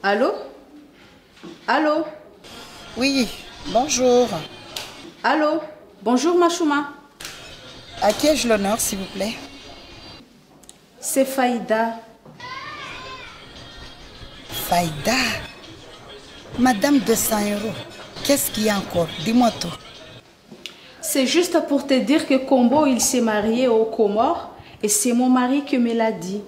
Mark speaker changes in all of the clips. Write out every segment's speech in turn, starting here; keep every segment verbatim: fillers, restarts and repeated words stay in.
Speaker 1: Allô? Allô?
Speaker 2: Oui, bonjour.
Speaker 1: Allô? Bonjour Machouma.
Speaker 2: À qui ai-je l'honneur, s'il vous plaît?
Speaker 1: C'est Faïda.
Speaker 2: Faïda? Madame deux cents euros. Qu'est-ce qu'il y a encore? Dis-moi tout.
Speaker 1: C'est juste pour te dire que Combo, il s'est marié aux Comores et c'est mon mari qui me l'a dit.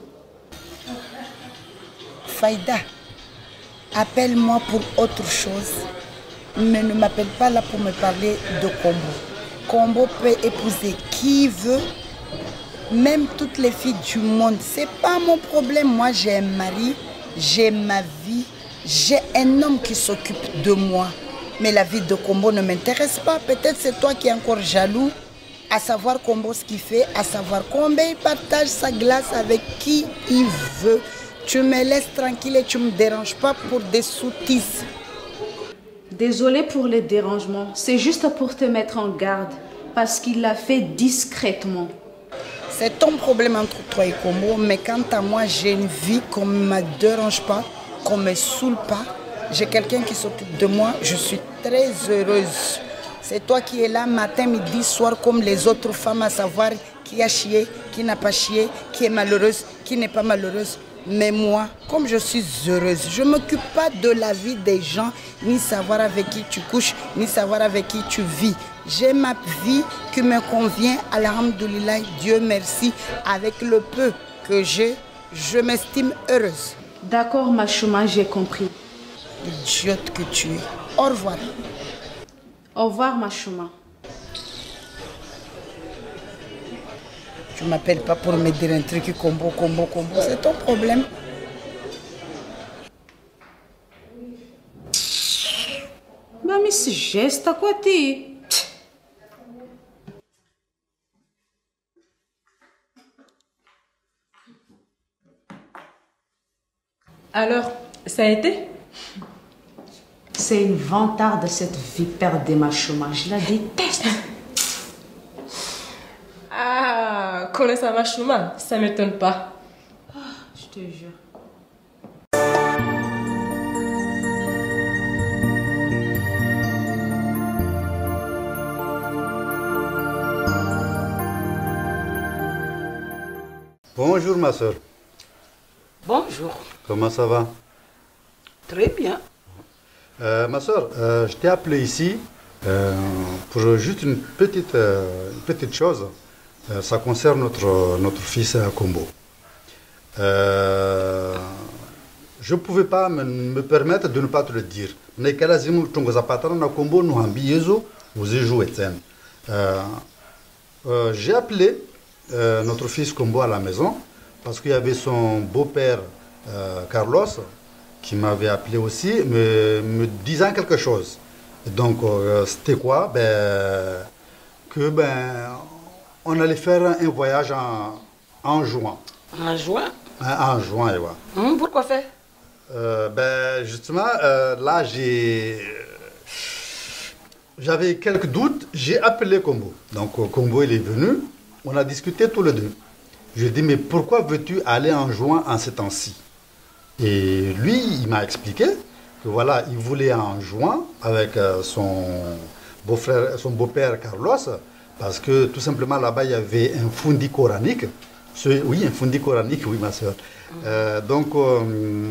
Speaker 2: Faïda, appelle-moi pour autre chose. Mais ne m'appelle pas là pour me parler de Combo. Combo peut épouser qui il veut, même toutes les filles du monde. C'est pas mon problème. Moi, j'ai un mari, j'ai ma vie, j'ai un homme qui s'occupe de moi. Mais la vie de Combo ne m'intéresse pas. Peut-être c'est toi qui es encore jaloux, à savoir Combo ce qu'il fait, à savoir combien il partage sa glace avec qui il veut. Tu me laisses tranquille et tu ne me déranges pas pour des sottises.
Speaker 1: Désolée pour les dérangements. C'est juste pour te mettre en garde. Parce qu'il l'a fait discrètement.
Speaker 2: C'est ton problème entre toi et Combo. Mais quant à moi, j'ai une vie qu'on ne me dérange pas, qu'on ne me saoule pas. J'ai quelqu'un qui s'occupe de moi. Je suis très heureuse. C'est toi qui es là matin, midi, soir, comme les autres femmes, à savoir qui a chié, qui n'a pas chié, qui est malheureuse, qui n'est pas malheureuse. Mais moi, comme je suis heureuse, je ne m'occupe pas de la vie des gens, ni savoir avec qui tu couches, ni savoir avec qui tu vis. J'ai ma vie qui me convient, alhamdoulilah, Dieu merci. Avec le peu que j'ai, je m'estime heureuse.
Speaker 1: D'accord, Machouma, j'ai compris.
Speaker 2: Idiote que tu es. Au revoir.
Speaker 1: Au revoir, Machouma.
Speaker 2: Tu ne m'appelles pas pour me dire un truc combo, combo, combo. C'est ton problème.
Speaker 1: Mas me esse gesto com a ti.
Speaker 3: Alors, ça a été?
Speaker 1: C'est une vantarde cette vipère de Machouma. Je la déteste.
Speaker 3: Ah, connaissant Machouma, ça m'étonne pas.
Speaker 1: Oh, je te jure.
Speaker 4: Bonjour ma soeur.
Speaker 2: Bonjour.
Speaker 4: Comment ça va?
Speaker 2: Très bien.
Speaker 4: Euh, ma soeur, euh, je t'ai appelé ici euh, pour juste une petite, euh, une petite chose. Euh, ça concerne notre, notre fils euh, Combo. Euh, je ne pouvais pas me, me permettre de ne pas te le dire. Mais kalazimu tungoza patana na Combo nous ambiezo vous y jouez. Euh, euh, J'ai appelé euh, notre fils Combo à la maison parce qu'il y avait son beau-père euh, Carlos qui m'avait appelé aussi, me, me disant quelque chose. Et donc, euh, c'était quoi? Ben, que ben, on allait faire un voyage en, en juin.
Speaker 2: En juin?
Speaker 4: En juin, ouais.
Speaker 2: Hum, pourquoi faire?
Speaker 4: euh, Ben, justement, euh, là, j'ai... J'avais quelques doutes, j'ai appelé Combo. Donc, Combo, il est venu, on a discuté tous les deux. Je lui ai dit, mais pourquoi veux-tu aller en juin en ces temps-ci? Et lui, il m'a expliqué que voilà, il voulait en juin avec euh, son beau-frère, son beau-père Carlos, parce que tout simplement là-bas, il y avait un fundi coranique. Ce, oui, un fundi coranique, oui, ma soeur. Euh, donc, euh,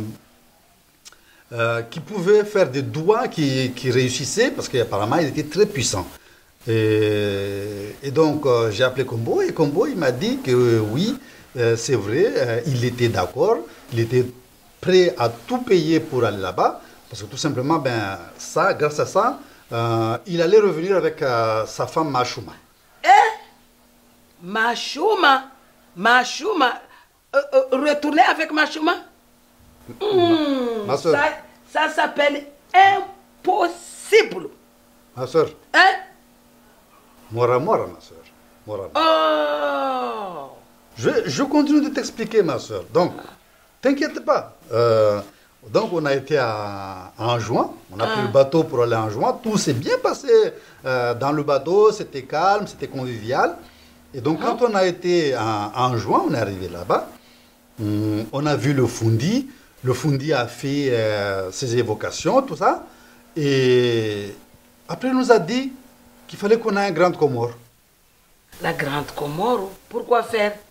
Speaker 4: euh, qui pouvait faire des doigts qui, qui réussissaient, parce qu'apparemment, il était très puissant. Et, et donc, euh, j'ai appelé Combo, et Combo, il m'a dit que euh, oui, euh, c'est vrai, euh, il était d'accord, il était prêt à tout payer pour aller là-bas, parce que tout simplement, ben, ça, grâce à ça, euh, il allait revenir avec euh, sa femme Machouma.
Speaker 2: Eh? Machouma? Machouma? Euh, euh, retourner avec Machouma? Mmh,
Speaker 4: Ma soeur.
Speaker 2: Ça, ça s'appelle impossible.
Speaker 4: Ma soeur.
Speaker 2: Hein?
Speaker 4: Mora mora, ma soeur. Mora, mora.
Speaker 2: Oh!
Speaker 4: Je, je continue de t'expliquer, ma soeur. Donc, t'inquiète pas. Euh, donc, on a été à, en juin. On a
Speaker 2: Ah.
Speaker 4: pris le bateau pour aller en juin. Tout s'est bien passé euh, dans le bateau. C'était calme, c'était convivial. Et donc, quand on a été en, en juin, on est arrivé là-bas. hum, On a vu le fundi. Le Fundi a fait euh, ses évocations, tout ça. Et après, il nous a dit qu'il fallait qu'on ait un Grande Comore.
Speaker 5: La Grande Comore, pourquoi faire?